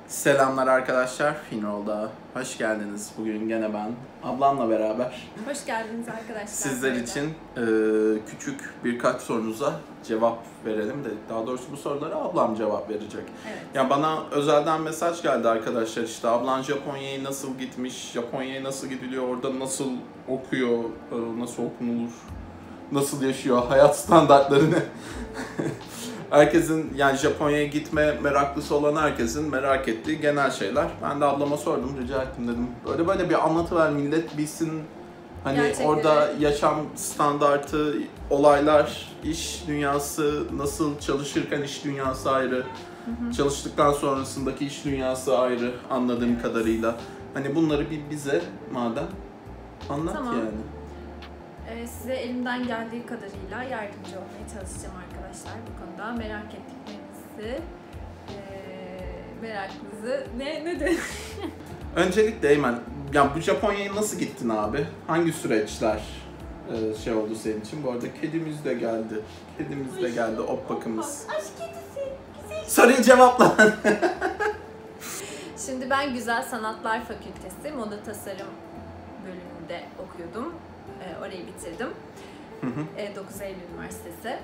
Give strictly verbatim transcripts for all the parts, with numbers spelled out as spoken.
Selamlar arkadaşlar, Finroll'da hoş geldiniz. Bugün gene ben, ablamla beraber Hoş geldiniz arkadaşlar. sizler Merhaba. için e, küçük birkaç sorunuza cevap verelim dedik. Daha doğrusu bu sorulara ablam cevap verecek. Evet. Yani bana özelden mesaj geldi arkadaşlar, işte ablan Japonya'ya nasıl gitmiş, Japonya'ya nasıl gidiliyor, orada nasıl okuyor, e, nasıl okunulur, nasıl yaşıyor, hayat standartlarını. Herkesin, yani Japonya'ya gitme meraklısı olan herkesin merak ettiği genel şeyler. Ben de ablama sordum, rica ettim, dedim. Böyle böyle bir anlatıver, millet bilsin. Hani Gerçekleri. orada yaşam standartı, olaylar, iş dünyası, nasıl çalışırken iş dünyası ayrı, Hı hı. çalıştıktan sonrasındaki iş dünyası ayrı anladığım Evet. kadarıyla. Hani bunları bir bize madem anlat Tamam. yani. Ee, size elimden geldiği kadarıyla yardımcı olmaya çalışacağım arkadaşlar bu konuda. Merak ettiklerinizi, ee, merakınızı ne ne de Öncelikle Eymen, ya bu Japonya'ya nasıl gittin abi? Hangi süreçler e, şey oldu senin için? Bu arada kedimiz de geldi. Kedimiz de geldi, op bakımız. Aşk kedisi. Güzel. Soruyu cevapla. Şimdi ben Güzel Sanatlar Fakültesi Moda Tasarım bölümünde okuyordum. Ee, orayı bitirdim. Hı hı. Ee, dokuz Eylül Üniversitesi.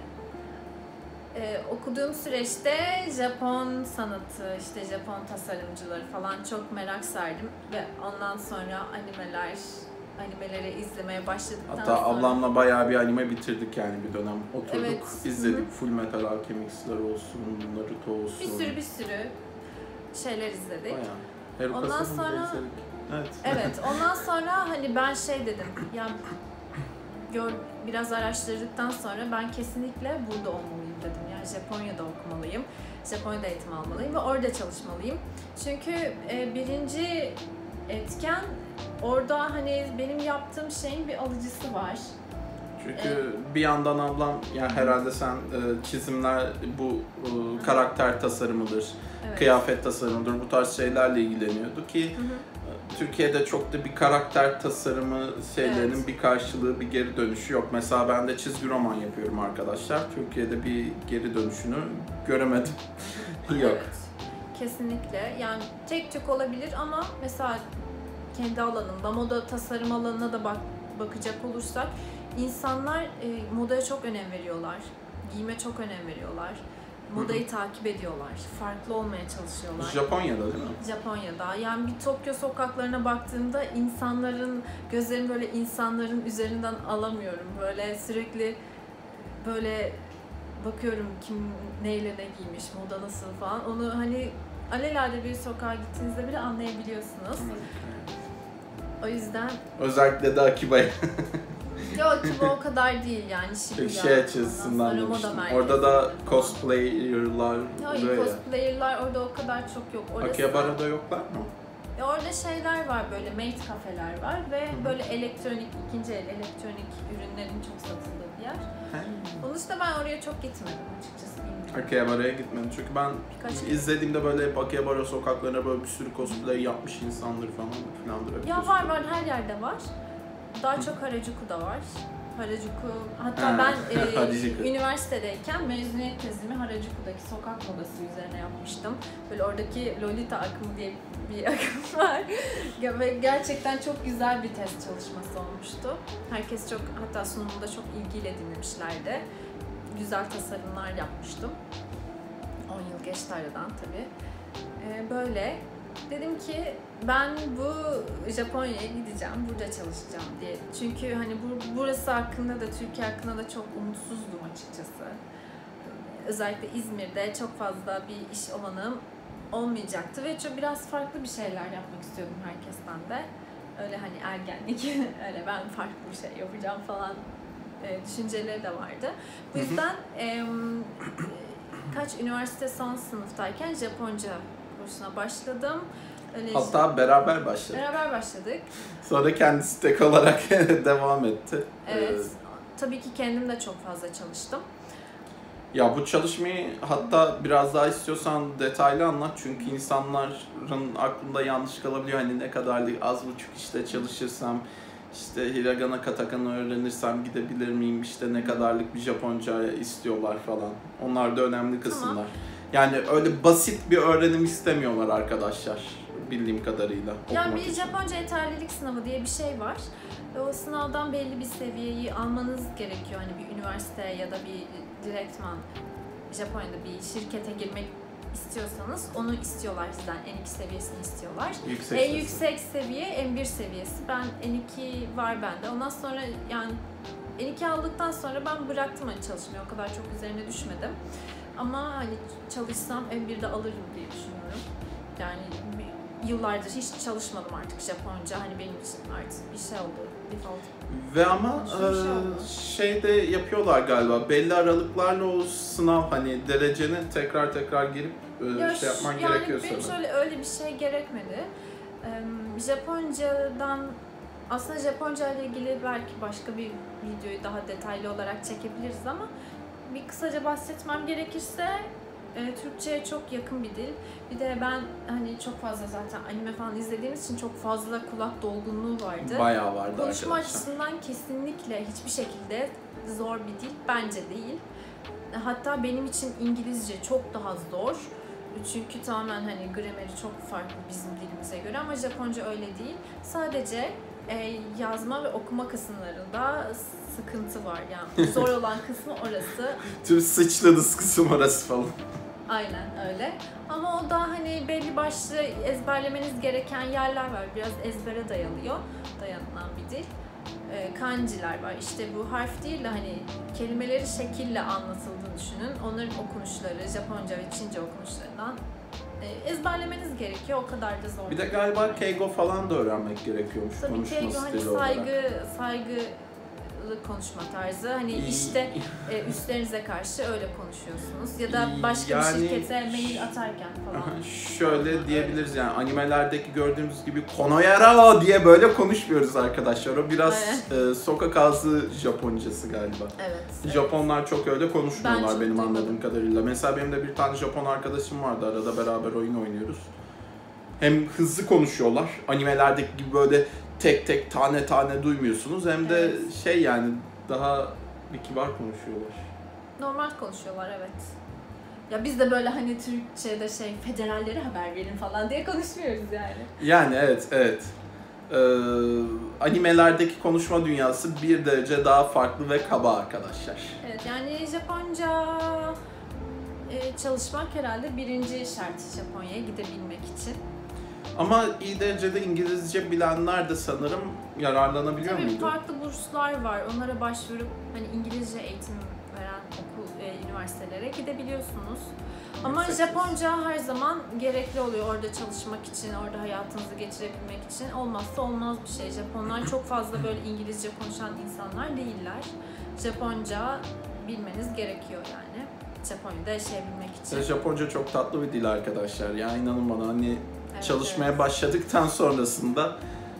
Ee, okuduğum süreçte Japon sanatı, işte Japon tasarımcıları falan çok merak sardım ve ondan sonra animeler, animeleri izlemeye başladıktan Hatta sonra... ablamla bayağı bir anime bitirdik yani bir dönem. Oturduk, Evet. izledik. Hı hı. Full Metal Alchemist'ler olsun, Naruto olsun. Bir sürü bir sürü şeyler izledik. Bayağı. Haruka Ondan Seren'ı da sonra- izledik. Evet. Evet, ondan sonra hani ben şey dedim, ya gör, biraz araştırdıktan sonra ben kesinlikle burada olmalıyım dedim. Yani Japonya'da okumalıyım, Japonya'da eğitim almalıyım ve orada çalışmalıyım. Çünkü e, birinci etken orada hani benim yaptığım şeyin bir alıcısı var. Çünkü bir yandan ablam, yani herhalde sen e, çizimler, bu e, karakter tasarımıdır, Evet. kıyafet tasarımıdır, bu tarz şeylerle ilgileniyordu ki Hı hı. Türkiye'de çok da bir karakter tasarımı şeylerinin Evet. bir karşılığı, bir geri dönüşü yok. Mesela ben de çizgi roman yapıyorum arkadaşlar. Türkiye'de bir geri dönüşünü göremedim. Yok. Evet, kesinlikle. Yani tek tük olabilir ama mesela kendi alanımda, moda tasarım alanına da bak bakacak olursak insanlar e, modaya çok önem veriyorlar. Giyime çok önem veriyorlar. Modayı takip ediyorlar. Farklı olmaya çalışıyorlar. Japonya'da değil mi? Japonya'da. Yani bir Tokyo sokaklarına baktığımda insanların, gözlerimi böyle insanların üzerinden alamıyorum. Böyle sürekli böyle bakıyorum kim neyle ne giymiş, moda nasıl falan. Onu hani alelade bir sokağa gittiğinizde bile anlayabiliyorsunuz. O yüzden Özellikle de Akiba'ya. yok ki bu o kadar değil yani Shibuya. şey açısından ondan sonra demiştim. moda merkezi. Orada da cosplayer'lar Hayır, oluyor ya. cosplayer'lar orada o kadar çok yok. Orası, Akihabara'da yoklar mı? E, orada şeyler var, böyle maid kafeler var ve Hı hı. böyle elektronik, ikinci el elektronik ürünlerin çok satıldığı bir yer. Onun dışında ben oraya çok gitmedim açıkçası. bilmiyorum. Akihabara'ya gitmedim çünkü ben Birkaç kere. izlediğimde böyle Akihabara sokaklarına böyle bir sürü cosplay yapmış insandır falan filandır. Ya var var, her yerde var. Daha çok Harajuku'da var. Harajuku, hatta Ha, ben e, Harajuku. üniversitedeyken mezuniyet tezimi Harajuku'daki sokak modası üzerine yapmıştım. Böyle oradaki Lolita akımı diye bir akım var. Ve gerçekten çok güzel bir test çalışması olmuştu. Herkes çok, hatta sunumunda çok ilgiyle dinlemişlerdi. Güzel tasarımlar yapmıştım. on yıl geçti aradan tabii. E, böyle. Dedim ki ben bu Japonya'ya gideceğim, burada çalışacağım diye. Çünkü hani bu, burası hakkında da, Türkiye hakkında da çok umutsuzdum açıkçası. Özellikle İzmir'de çok fazla bir iş olanağım olmayacaktı ve çok biraz farklı bir şeyler yapmak istiyordum herkesten de. Öyle hani ergenlik, öyle ben farklı bir şey yapacağım falan e, düşünceleri de vardı. Bu yüzden e, kaç üniversite son sınıftayken Japonca kursuna başladım. Öyle Hatta beraber başladık. beraber başladık. Sonra kendisi tek olarak devam etti. Evet. Ee, Tabii ki kendim de çok fazla çalıştım. Ya bu çalışmayı hatta biraz daha istiyorsan detaylı anlat, çünkü insanların aklında yanlış kalabiliyor. Hani ne kadar az buçuk işte çalışırsam, işte hiragana katakana öğrenirsem gidebilir miyim, işte ne kadarlık bir Japonca istiyorlar falan. Onlar da önemli kısımlar. Tamam. Yani öyle basit bir öğrenim istemiyorlar arkadaşlar bildiğim kadarıyla. Yani bir için. Japonca yeterlilik sınavı diye bir şey var. Ve o sınavdan belli bir seviyeyi almanız gerekiyor. Hani bir üniversite ya da bir direktman Japonya'da bir şirkete girmek istiyorsanız onu istiyorlar sizden. N iki seviyesini istiyorlar. Yüksek en sesi. yüksek seviye N bir seviyesi. Ben N iki var bende. Ondan sonra yani N iki aldıktan sonra ben bıraktım hani çalışmayı. O kadar çok üzerine düşmedim. Ama hani çalışsam N bir'de alırım diye düşünüyorum. Yani yıllardır hiç çalışmadım artık Japonca. Hani benim için artık bir şey oldu. Default. Ve ama Konuşmuş e, şey de yapıyorlar galiba. Belli aralıklarla o sınav hani dereceni tekrar tekrar gelip e, Ya şey yapman yani gerekiyor benim sanırım. şöyle öyle bir şey gerekmedi. Ee, Japoncadan aslında Japonca ile ilgili belki başka bir videoyu daha detaylı olarak çekebiliriz ama bir kısaca bahsetmem gerekirse e, Türkçe'ye çok yakın bir dil. Bir de ben hani çok fazla zaten anime falan izlediğimiz için çok fazla kulak dolgunluğu vardı. Bayağı vardı Konuşma arkadaşlar. açısından kesinlikle hiçbir şekilde zor bir dil bence değil. Hatta benim için İngilizce çok daha zor. Çünkü tamamen hani grameri çok farklı bizim dilimize göre ama Japonca öyle değil. Sadece e, yazma ve okuma kısımlarında sıkıntı var yani. Zor olan kısmı orası. Tüm sıçladız kısım orası falan. Aynen öyle. Ama o da hani belli başlı ezberlemeniz gereken yerler var. Biraz ezbere dayalıyor. Dayanılan bir dil. E, kanjiler var. İşte bu harf değil de hani kelimeleri şekille anlatıldığını düşünün. Onların okunuşları, Japonca ve Çince okunuşlarından e, ezberlemeniz gerekiyor. O kadar da zor. Bir de galiba Keigo falan da öğrenmek gerekiyormuş Tabii konuşma Keigo hani stili olarak. saygı, saygı konuşma tarzı. Hani işte e, üstlerinize karşı öyle konuşuyorsunuz. Ya da başka Yani- bir şirkete mail atarken falan. Aha, şöyle diyebiliriz yani animelerdeki gördüğümüz gibi konoyara diye böyle konuşmuyoruz arkadaşlar. O biraz e, sokak ağzı Japoncası galiba. Evet. evet. Japonlar çok öyle Ben konuşmuyorlar çok benim duymadım. anladığım kadarıyla. Mesela benim de bir tane Japon arkadaşım vardı. Arada beraber oyun oynuyoruz. Hem hızlı konuşuyorlar. Animelerdeki gibi böyle tek tek tane tane duymuyorsunuz. Hem de Evet. şey yani daha bir kibar konuşuyorlar. Normal konuşuyorlar evet. Ya biz de böyle hani Türkçe'de şey federallere haber verin falan diye konuşmuyoruz yani. Yani evet evet. Ee, animelerdeki konuşma dünyası bir derece daha farklı ve kaba arkadaşlar. Evet yani Japonca e, çalışmak herhalde birinci şart Japonya'ya gidebilmek için. Ama iyi derecede İngilizce bilenler de sanırım yararlanabiliyor Tabii muydu? farklı burslar var. Onlara başvurup hani İngilizce eğitim veren okul, e, üniversitelere gidebiliyorsunuz. Ama Yüksek Japonca her zaman gerekli oluyor orada çalışmak için, orada hayatınızı geçirebilmek için. Olmazsa olmaz bir şey. Japonlar çok fazla böyle İngilizce konuşan insanlar değiller. Japonca bilmeniz gerekiyor yani. Japonya'da yaşayabilmek için. Japonca çok tatlı bir dil arkadaşlar. Ya inanın bana hani Evet, çalışmaya evet. başladıktan sonrasında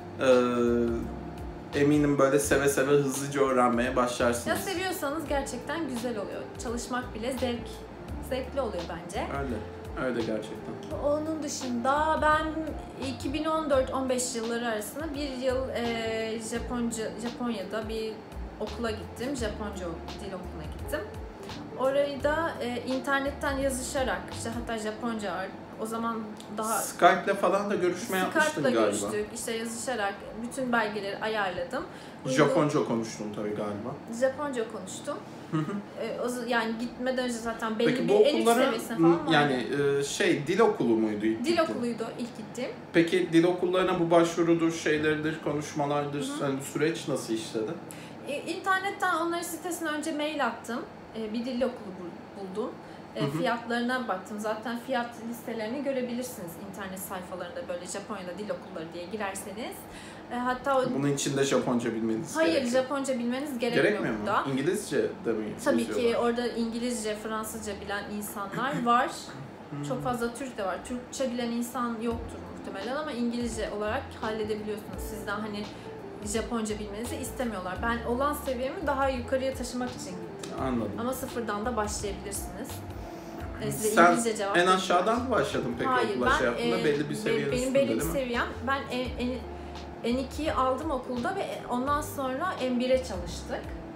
e, eminim böyle seve seve hızlıca öğrenmeye Ya başlarsınız. seviyorsanız gerçekten güzel oluyor. Çalışmak bile zevk, zevkli oluyor bence. Öyle. Öyle gerçekten. Onun dışında ben iki bin on dört on beş yılları arasında bir yıl e, Japonca Japonya'da bir okula gittim. Japonca dil okuluna gittim. Orayı da e, internetten yazışarak, işte hatta Japonca o zaman daha Skype'le falan da görüşme yapmıştın Skype'la galiba. görüştük. İşte yazışarak bütün belgeleri ayarladım. Uygun- Japonca konuştun tabii galiba. Japonca konuştum. E, o z- yani gitmeden önce zaten belli Peki bir bu en üst okullara seviyesine falan vardı. yani e, şey dil okulu muydu ilk Dil gittin? okuluydu ilk gittiğim. Peki dil okullarına bu başvurudur, şeylerdir, konuşmalardır, Hı hı. hani süreç nasıl işledi? E, İnternetten onların sitesine önce mail attım. E, bir dil okulu bul- buldum. E, Hı hı. fiyatlarına baktım. Zaten fiyat listelerini görebilirsiniz internet sayfalarında böyle Japonya'da dil okulları diye girerseniz. E, hatta o... Bunun için de Japonca bilmeniz Hayır, gerekiyor. Japonca bilmeniz gerekmiyor, Gerekmiyor mu? burada. İngilizce de mi Tabii ki yazıyorlar? orada İngilizce, Fransızca bilen insanlar var. Hmm. Çok fazla Türk de var. Türkçe bilen insan yoktur muhtemelen ama İngilizce olarak halledebiliyorsunuz. Sizden hani Japonca bilmenizi istemiyorlar. Ben olan seviyemi daha yukarıya taşımak için gittim. Anladım. Ama sıfırdan da başlayabilirsiniz. E, size Sen İngilizce cevap en vereceğim. aşağıdan mı başladın peki Hayır, okula şey ben yaptığında? e, Belli bir be- seviyenin benim üstünde belli değil bir mi? seviyem. Ben en, en, N ikiyi aldım okulda ve ondan sonra N bire çalıştık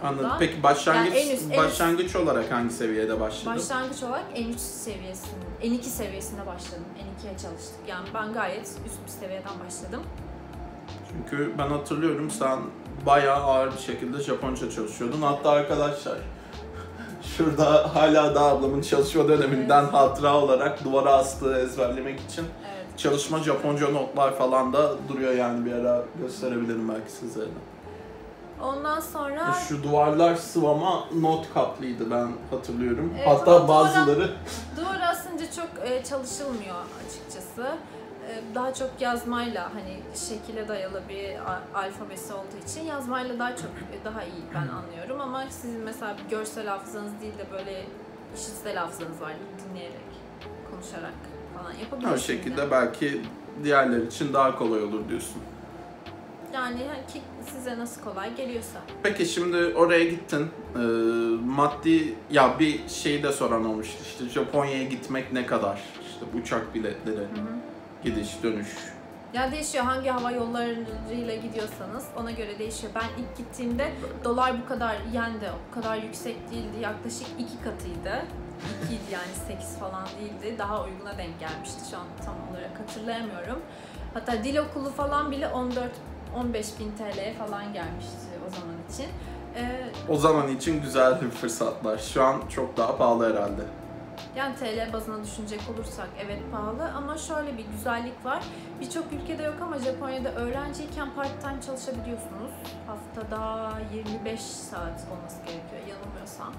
Anladım. Peki başlangıç Yani en üst, en başlangıç üst, olarak hangi seviyede başladın? Başlangıç olarak en üç seviyesinde, en iki seviyesinde başladım. en ikiye çalıştık. Yani ben gayet üst bir seviyeden başladım. Çünkü ben hatırlıyorum sen bayağı ağır bir şekilde Japonca çalışıyordun. Hatta arkadaşlar şurada hala da ablamın çalışma döneminden evet. hatıra olarak duvara astığı ezberlemek için evet. çalışma Japonca notlar falan da duruyor, yani bir ara gösterebilirim belki sizlere. Ondan sonra... Şu duvarlar sıvama not kaplıydı ben hatırlıyorum. Evet, hatta bazıları... Duvar asınca çok e, çalışılmıyor açıkçası. E, daha çok yazmayla, hani şekile dayalı bir alfabesi olduğu için yazmayla daha çok daha iyi ben anlıyorum. Ama sizin mesela bir görsel hafızanız değil de böyle işitsel hafızanız var, dinleyerek, konuşarak falan yapabilirsiniz. O şekilde yani. Belki diğerler için daha kolay olur diyorsun. Yani ki size nasıl kolay geliyorsa. Peki şimdi oraya gittin. Ee, maddi ya bir şey de soran olmuştu. İşte Japonya'ya gitmek ne kadar? İşte uçak biletleri, hı hı. gidiş, dönüş. Ya değişiyor. Hangi hava yollarıyla gidiyorsanız ona göre değişiyor. Ben ilk gittiğimde dolar bu kadar yendi, o kadar yüksek değildi. Yaklaşık iki katıydı. ikiydi yani sekiz falan değildi. Daha uyguna denk gelmişti. Şu an tam olarak hatırlayamıyorum. Hatta dil okulu falan bile on dört on beş bin T L'ye falan gelmişti o zaman için. Ee, o zaman için güzel bir fırsatlar. Şu an çok daha pahalı herhalde. Yani T L bazına düşünecek olursak evet pahalı ama şöyle bir güzellik var. Birçok ülkede yok ama Japonya'da öğrenciyken part-time çalışabiliyorsunuz. Haftada yirmi beş saat olması gerekiyor yanılmıyorsam.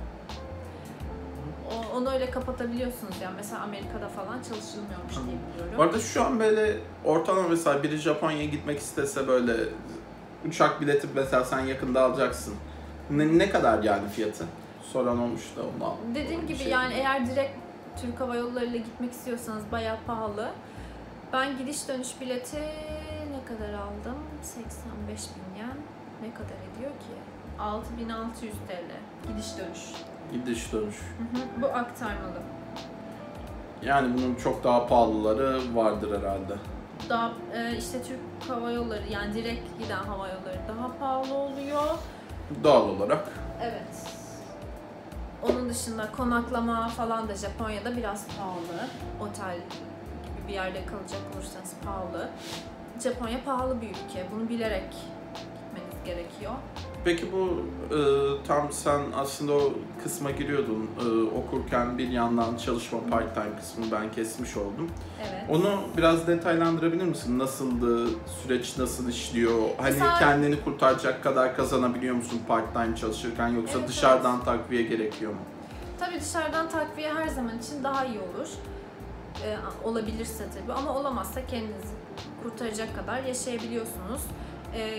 O, onu öyle kapatabiliyorsunuz yani. Mesela Amerika'da falan çalışılmıyormuş diye biliyorum. Bu arada şu an böyle ortalama mesela biri Japonya'ya gitmek istese böyle uçak bileti mesela sen yakında alacaksın. Ne, ne kadar yani fiyatı? Soran olmuş da ondan. Dediğim gibi şey yani eğer direkt Türk Hava Yolları ile gitmek istiyorsanız bayağı pahalı. Ben gidiş dönüş bileti ne kadar aldım? seksen beş bin yen. Ne kadar ediyor ki? altı bin altı yüz T L. Gidiş dönüş. Gidiş dönüş. Hı hı, bu aktarmalı. Yani bunun çok daha pahalıları vardır herhalde. Daha e, işte Türk Hava Yolları yani direkt giden hava yolları daha pahalı oluyor. Doğal olarak. Evet. Onun dışında konaklama falan da Japonya'da biraz pahalı. Otel gibi bir yerde kalacak olursanız pahalı. Japonya pahalı bir ülke. Bunu bilerek gitmeniz gerekiyor. Peki bu e, tam sen aslında o kısma giriyordun e, okurken bir yandan çalışma part-time kısmını ben kesmiş oldum. Evet. Onu biraz detaylandırabilir misin? Nasıldı? Süreç nasıl işliyor? Hani Mesela... kendini kurtaracak kadar kazanabiliyor musun part-time çalışırken yoksa evet, dışarıdan evet. takviye gerekiyor mu? Tabii dışarıdan takviye her zaman için daha iyi olur. Ee, olabilirse tabii ama olamazsa kendinizi kurtaracak kadar yaşayabiliyorsunuz. Ee,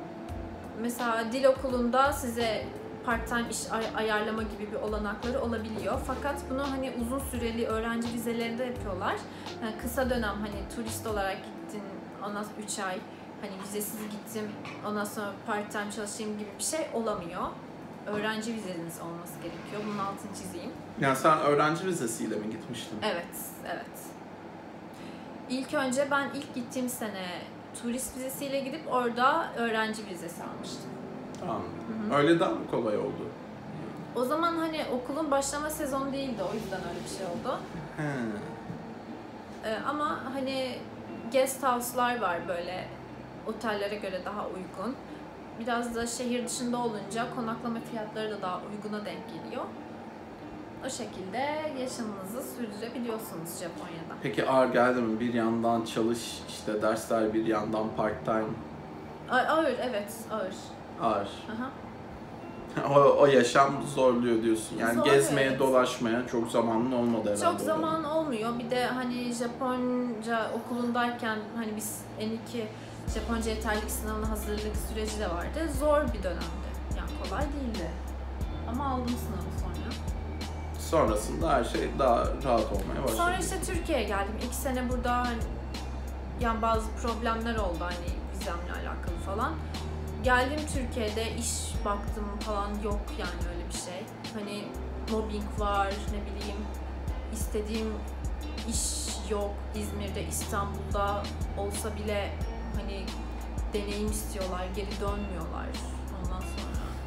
Mesela dil okulunda size part-time iş ay- ayarlama gibi bir olanakları olabiliyor. Fakat bunu hani uzun süreli öğrenci vizelerinde yapıyorlar. Yani kısa dönem hani turist olarak gittin, ondan sonra üç ay hani vizesiz gittim, ondan sonra part-time çalışayım gibi bir şey olamıyor. Öğrenci vizeniz olması gerekiyor. Bunun altını çizeyim. Yani sen öğrenci vizesiyle mi gitmiştin? Evet, evet. İlk önce ben ilk gittiğim sene turist vizesiyle gidip orada öğrenci vizesi almıştım. Tamam. Öyle daha mı kolay oldu? O zaman hani okulun başlama sezonu değildi, o yüzden öyle bir şey oldu. He. Ee, ama hani guest house'lar var böyle otellere göre daha uygun. Biraz da şehir dışında olunca konaklama fiyatları da daha uyguna denk geliyor. O şekilde yaşamınızı sürdürebiliyorsunuz Japonya'da. Peki ağır geldi mi? Bir yandan çalış, işte dersler, bir yandan part time. Ağır, evet, ağır. Ağır. Aha. o, o yaşam zorluyor diyorsun. Yani Zor, gezmeye, evet. dolaşmaya çok zamanın olmadı herhalde. Çok zaman olmuyor. Bir de hani Japonca okulundayken hani biz en iki Japonca yeterlilik sınavına hazırlık süreci de vardı. Zor bir dönemdi. Yani kolay değildi. Ama aldım sınavı sonra. Sonrasında her şey daha rahat olmaya başladı. Sonra işte Türkiye'ye geldim. İki sene burada hani, yani bazı problemler oldu hani vizemle alakalı falan. Geldim Türkiye'de iş baktım falan yok yani öyle bir şey. Hani mobbing var, ne bileyim istediğim iş yok. İzmir'de, İstanbul'da olsa bile hani deneyim istiyorlar, geri dönmüyorlar ondan sonra.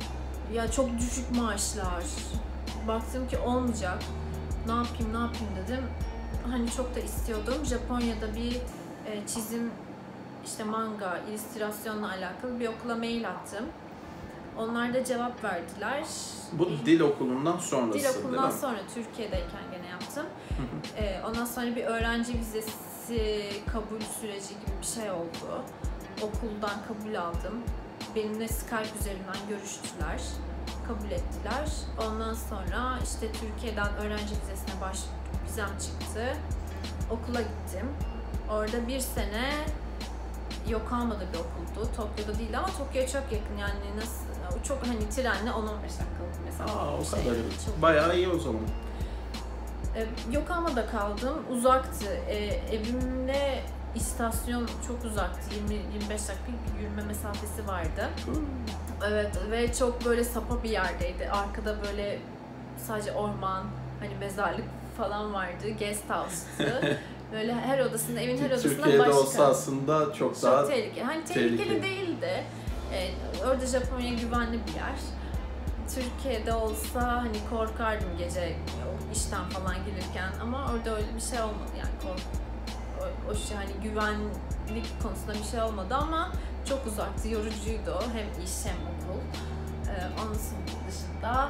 Ya çok düşük maaşlar. Baktım ki olmayacak. Ne yapayım ne yapayım dedim. Hani çok da istiyordum. Japonya'da bir e, çizim, işte manga, illüstrasyonla alakalı bir okula mail attım. Onlar da cevap verdiler. Bu dil okulundan sonrası Dil okulundan değil mi? sonra Türkiye'deyken gene yaptım. ee, ondan sonra bir öğrenci vizesi kabul süreci gibi bir şey oldu. Okuldan kabul aldım. Benimle Skype üzerinden görüştüler. Kabul ettiler. Ondan sonra işte Türkiye'den öğrenci vizesine baş vizem çıktı. Okula gittim. Orada bir sene Yokohama'da bir okuldu. Tokyo'da değil ama Tokyo'ya çok yakın, yani nasıl çok hani trenle on on beş dakikalık mesela. Aa, o şey, kadar. çok... Bayağı iyi o zaman. Ee, Yokohama'da kaldım. Uzaktı. Ee, evimle istasyon çok uzaktı. yirmi yirmi beş dakika bir yürüme mesafesi vardı. Evet ve çok böyle sapa bir yerdeydi. Arkada böyle sadece orman, hani mezarlık falan vardı. Guest house'tu. Böyle her odasında, evin her odasında Türkiye'de başka. olsa aslında çok, Çok daha tehlikeli. Hani tehlikeli, tehlikeli. değildi. Ee, orada Japonya güvenli bir yer. Türkiye'de olsa hani korkardım gece işten falan gelirken, ama orada öyle bir şey olmadı yani kork o, o şey hani güvenlik konusunda bir şey olmadı ama çok uzaktı, yorucuydu o. Hem iş hem okul. Ee, onun dışında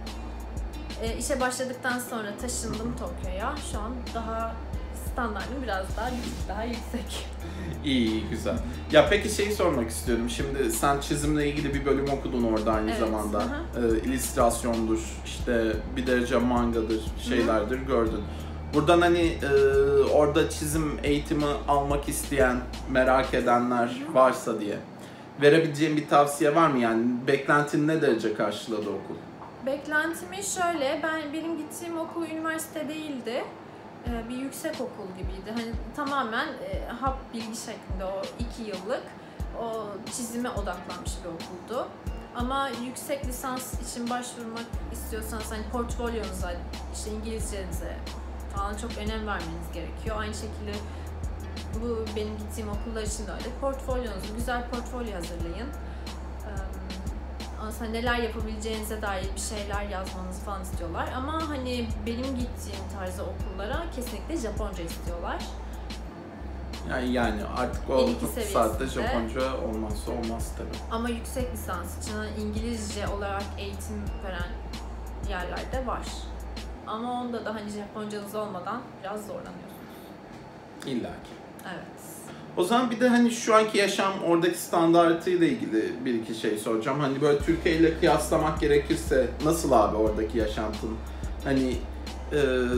e, işe başladıktan sonra taşındım Tokyo'ya. Şu an daha standartım biraz daha daha yüksek. İyi, iyi, güzel. Ya peki şeyi sormak istiyorum. Şimdi sen çizimle ilgili bir bölüm okudun orada aynı Evet, zamanda. hı. Ee, illüstrasyondur, işte bir derece mangadır, şeylerdir gördün. Buradan hani e, orada çizim eğitimi almak isteyen, merak edenler Hı. varsa diye verebileceğin bir tavsiye var mı yani? Beklentin ne derece karşıladı okul? Beklentimi şöyle, ben benim gittiğim okul üniversite değildi. Ee, bir yüksek okul gibiydi. Hani tamamen e, hap bilgi şeklinde o iki yıllık o çizime odaklanmış bir okuldu. Ama yüksek lisans için başvurmak istiyorsanız hani portfolyonuza, işte İngilizcenize falan çok önem vermeniz gerekiyor. Aynı şekilde bu benim gittiğim okullar için de öyle. Portfolyonuzu, güzel portfolyo hazırlayın. Ondan sonra neler yapabileceğinize dair bir şeyler yazmanızı falan istiyorlar. Ama hani benim gittiğim tarzda okullara kesinlikle Japonca istiyorlar. Yani yani artık o B iki saatte seviyesinde. Japonca olmazsa olmaz tabii. Ama yüksek lisans için hani İngilizce olarak eğitim veren yerler de var. Ama onda da hani Japoncanız olmadan biraz zorlanıyorsunuz. İlla ki. Evet. O zaman bir de hani şu anki yaşam oradaki standartıyla ilgili bir iki şey soracağım. Hani böyle Türkiye ile kıyaslamak gerekirse nasıl abi oradaki yaşantın? Hani e,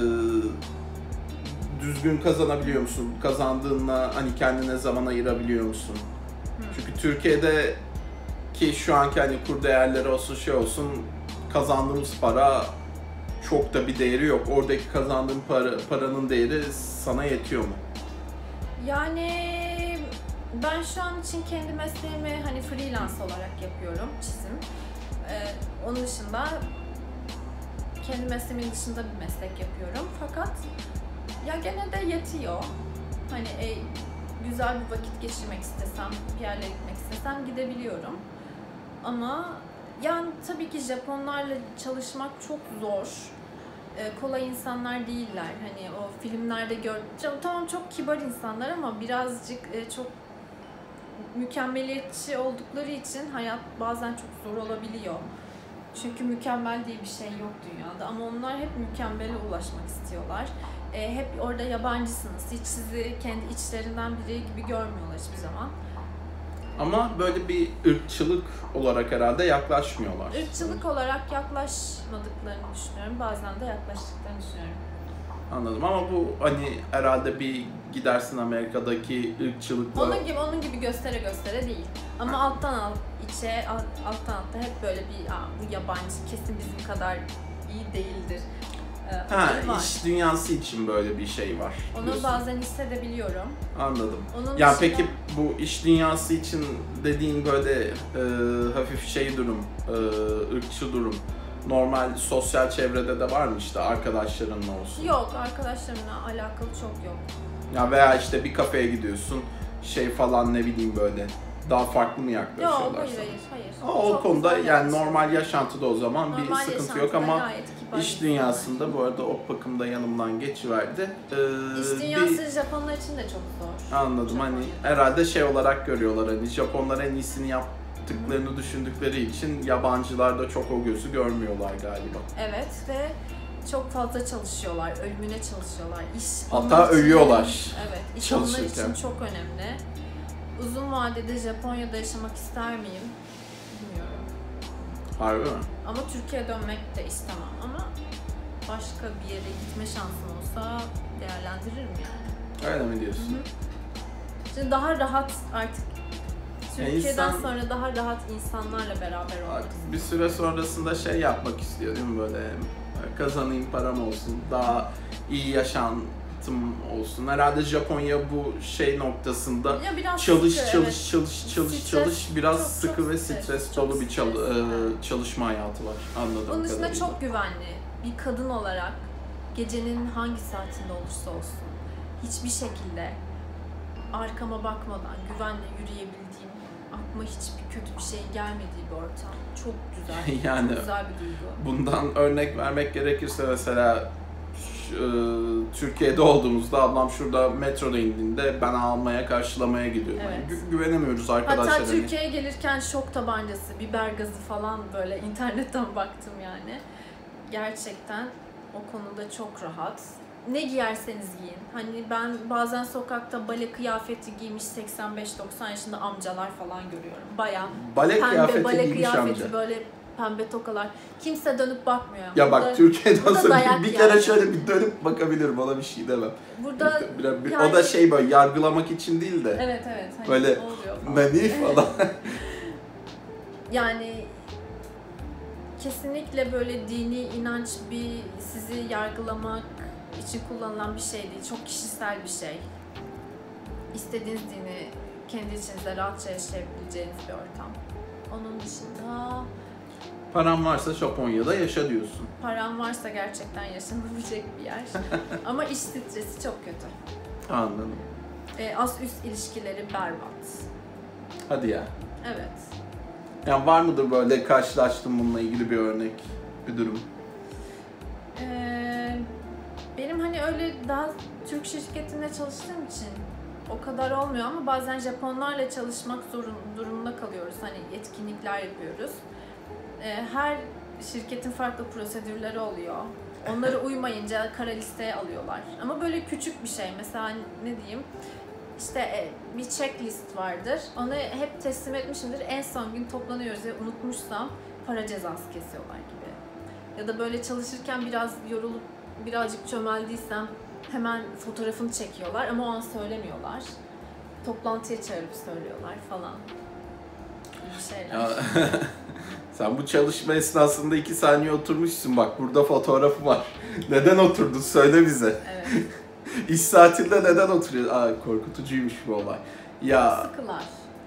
düzgün kazanabiliyor musun? Kazandığınla hani kendine zaman ayırabiliyor musun? Hı. Çünkü Türkiye'de ki şu anki hani kur değerleri olsun şey olsun kazandığımız para çok da bir değeri yok. Oradaki kazandığın para, paranın değeri sana yetiyor mu? Yani ben şu an için kendi mesleğimi hani freelance olarak yapıyorum, çizim. Ee, onun dışında kendi mesleğimin dışında bir meslek yapıyorum. Fakat ya gene de yetiyor. Hani e, güzel bir vakit geçirmek istesem, bir yerlere gitmek istesem gidebiliyorum. Ama yani tabii ki Japonlarla çalışmak çok zor. Ee, kolay insanlar değiller. Hani o filmlerde gör, tamam çok kibar insanlar ama birazcık e, çok mükemmeliyetçi oldukları için hayat bazen çok zor olabiliyor. Çünkü mükemmel diye bir şey yok dünyada ama onlar hep mükemmele ulaşmak istiyorlar. E, hep orada yabancısınız. Hiç sizi kendi içlerinden biri gibi görmüyorlar hiçbir zaman. Ama böyle bir ırkçılık olarak herhalde yaklaşmıyorlar. Irkçılık olarak yaklaşmadıklarını düşünüyorum. Bazen de yaklaştıklarını düşünüyorum. Anladım ama bu hani herhalde bir gidersin Amerika'daki ırkçılıkla... Onun gibi onun gibi göstere göstere değil. Ama alttan alt içe, alt, alttan alta hep böyle bir Aa, bu yabancı kesin bizim kadar iyi değildir. Ee, Ha, var. iş dünyası için böyle bir şey var. Onu diyorsun. bazen hissedebiliyorum. Anladım. Onun Ya dışında- peki bu iş dünyası için dediğin böyle e, hafif şey durum, e, ırkçı durum. Normal sosyal çevrede de var mı işte arkadaşlarınla olsun? Yok, arkadaşlarımla alakalı çok yok. Ya veya işte bir kafeye gidiyorsun, şey falan ne bileyim böyle Daha farklı mı Yok yaklaşıyorlar hayır sana? hayır hayır. Ama o Çok konuda güzel yani yaklaşıyor. normal yaşantıda o zaman bir Normal sıkıntı yok yaşantıda ama gayet kibar iş insanlar. dünyasında bu arada o bakımda yanımdan geçiverdi. Ee, İş dünyası Japonlar için de çok zor. Anladım Japonya'da. hani herhalde şey olarak görüyorlar hani Japonlar en iyisini yaptıklarını düşündükleri için yabancılar da çok o gözü görmüyorlar galiba. Evet ve çok fazla çalışıyorlar, ölümüne çalışıyorlar. İş Hatta onlar için- ölüyorlar Evet, iş onlar çalışırken. için çok önemli. Uzun vadede Japonya'da yaşamak ister miyim? Bilmiyorum. Harbi mi? Ama Türkiye'ye dönmek de istemem ama başka bir yere gitme şansım olsa değerlendiririm yani. Öyle mi diyorsun? Şimdi daha rahat artık Ya Türkiye'den insan- sonra daha rahat insanlarla beraber olmak. Artık bir süre sonrasında şey yapmak istiyor değil mi böyle kazanayım param olsun daha iyi yaşantım olsun. Herhalde Japonya bu şey noktasında Ya biraz çalış sıkı, çalış evet. çalış çalış Stres, çalış biraz çok, sıkı çok ve stres, stres çok dolu bir çal- stres, e, evet. çalışma hayatı var anladığım Onun dışında kadarıyla. çok güvenli. Bir kadın olarak gecenin hangi saatinde olursa olsun hiçbir şekilde arkama bakmadan güvenle yürüyebildiğim, aklıma hiçbir kötü bir şey gelmediği bir ortam. Çok güzel. Yani çok güzel bir duygu. bundan örnek vermek gerekirse mesela şu, e, Türkiye'de olduğumuzda ablam şurada metroda indiğinde ben almaya karşılamaya gidiyorum. Yani Evet. gü- güvenemiyoruz arkadaşlar. Hatta Türkiye'ye gelirken şok tabancası, biber gazı falan böyle internetten baktım yani. Gerçekten o konuda çok rahat. Ne giyerseniz giyin. Hani ben bazen sokakta bale kıyafeti giymiş seksen beş doksan yaşında amcalar falan görüyorum. Bayağı Bale pembe kıyafeti bale giymiş kıyafeti amca. böyle pembe tokalar. Kimse dönüp bakmıyor. Ya Burada- bak Türkiye'den burada sonra dayak bir kere yani. şöyle bir dönüp bakabilirim ona bir şey demem. Burada Bir- bir- yani- O da şey böyle yargılamak için değil de evet evet hani Böyle oluyor falan. nani falan. Yani kesinlikle böyle dini inanç bir sizi yargılamak için kullanılan bir şey değil. Çok kişisel bir şey. İstediğiniz dini kendi içinizde rahatça yaşayabileceğiniz bir ortam. Onun dışında Paran varsa Japonya'da yaşa diyorsun. param varsa gerçekten yaşanabilecek bir yer. Ama iş stresi çok kötü. Anladım. E, az üst ilişkileri berbat. Hadi ya. Evet. Yani var mıdır böyle karşılaştığın bununla ilgili bir örnek, bir durum? Ee, benim hani öyle daha Türk şirketinde çalıştığım için o kadar olmuyor ama bazen Japonlarla çalışmak zorun, durumunda kalıyoruz. Hani etkinlikler yapıyoruz. Ee, her şirketin farklı prosedürleri oluyor. Onlara uymayınca kara listeye alıyorlar. Ama böyle küçük bir şey. Mesela ne diyeyim? İşte e, bir checklist vardır. Onu hep teslim etmişimdir. En son gün toplanıyoruz ve unutmuşsam para cezası kesiyorlar gibi. Ya da böyle çalışırken biraz yorulup birazcık çömeldiysem hemen fotoğrafını çekiyorlar ama o an söylemiyorlar. Toplantıya çağırıp söylüyorlar falan. Bir şeyler. Ya, sen bu çalışma esnasında iki saniye oturmuşsun bak burada fotoğrafı var. Neden oturdun söyle bize. Evet. İş saatinde neden oturuyor? Aa, korkutucuymuş bu olay. Ya Sıkılar.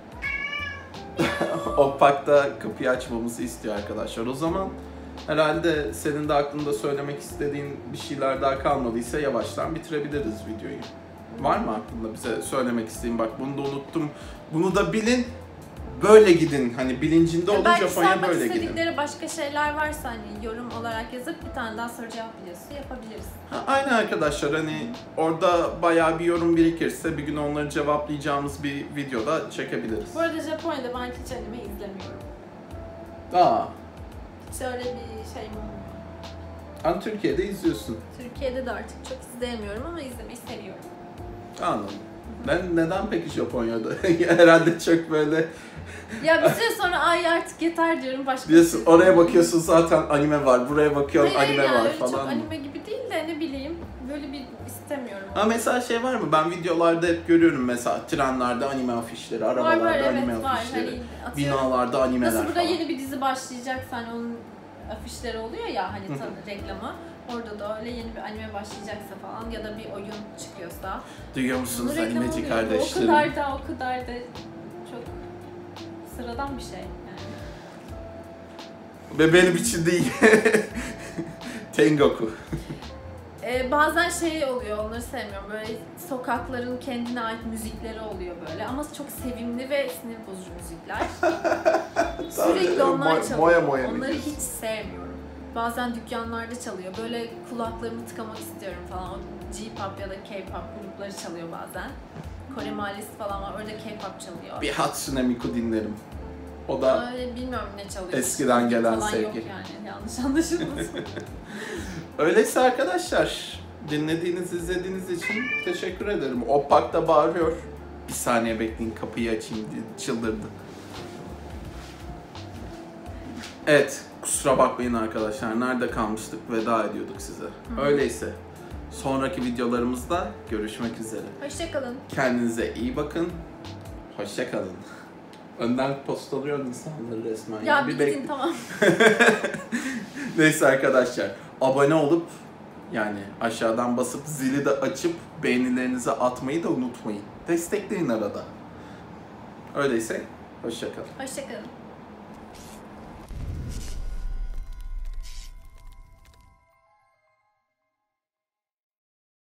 Oppak'ta kapıyı açmamızı istiyor arkadaşlar. O zaman herhalde senin de aklında söylemek istediğin bir şeyler daha kalmadıysa yavaştan bitirebiliriz videoyu. Var mı aklında bize söylemek istediğin? Bak bunu da unuttum. Bunu da bilin. Böyle gidin. Hani bilincinde olun Belki Japonya sormak böyle gidin. istedikleri başka şeyler varsa hani yorum olarak yazıp bir tane daha soru cevap videosu yapabiliriz. Ha, aynen arkadaşlar hani orada bayağı bir yorum birikirse bir gün onları cevaplayacağımız bir videoda çekebiliriz. Bu arada Japonya'da ben hiç anime izlemiyorum. Aa, Hiç öyle bir şeyim olmuyor. hani Türkiye'de izliyorsun. Türkiye'de de artık çok izleyemiyorum ama izlemeyi seviyorum. Anladım. Ben neden peki Japonya'da? Herhalde çok böyle Ya bir süre sonra ay artık yeter diyorum başka diyorsun bir şey oraya izlemiyorum. bakıyorsun zaten anime var, buraya bakıyorsun Hayır, anime yani var öyle falan. çok anime gibi değil de ne bileyim böyle bir istemiyorum. Ha mesela şey var mı? Ben videolarda hep görüyorum mesela trenlerde anime afişleri, var arabalarda var evet anime var. afişleri, Hani atıyorum, binalarda animeler nasıl burada falan. yeni bir dizi başlayacaksa hani onun afişleri oluyor ya hani Hı hı. tadı reklamı. Orada da öyle yeni bir anime başlayacaksa falan ya da bir oyun çıkıyorsa. Duyuyor musunuz bunun reklamı animeci oluyor. kardeşlerim? O kadar da o kadar da çok sıradan bir şey yani. Ve benim için değil. Tengoku. Ee, bazen şey oluyor, onları sevmiyorum. Böyle sokakların kendine ait müzikleri oluyor böyle. Ama çok sevimli ve sinir bozucu müzikler. Sürekli onlar çalıyor. Moya moya Onları hiç sevmiyorum. Bazen dükkanlarda çalıyor. Böyle kulaklarımı tıkamak istiyorum falan. O J-pop ya da K-pop grupları çalıyor bazen. Kore Mahallesi falan var. Orada K-pop çalıyor. Bir Hatsune Miku dinlerim. O da öyle bilmiyorum ne çalıyor. eskiden gelen falan sevgi. yok yani, yanlış anlaşılmasın. Öyleyse arkadaşlar, dinlediğiniz, izlediğiniz için teşekkür ederim. Opak da bağırıyor. Bir saniye bekleyin, kapıyı açayım diye çıldırdı. Evet, kusura bakmayın arkadaşlar. Nerede kalmıştık? Veda ediyorduk size. Hı. Öyleyse sonraki videolarımızda görüşmek üzere. Hoşçakalın. Kendinize iyi bakın. Hoşçakalın. Önden postalıyor insanları resmen. Ya, ya bir gidin bek- tamam. Neyse arkadaşlar, abone olup yani aşağıdan basıp zili de açıp beğenilerinizi atmayı da unutmayın. Destekleyin arada. Öyleyse hoşça kalın. Hoşça kalın.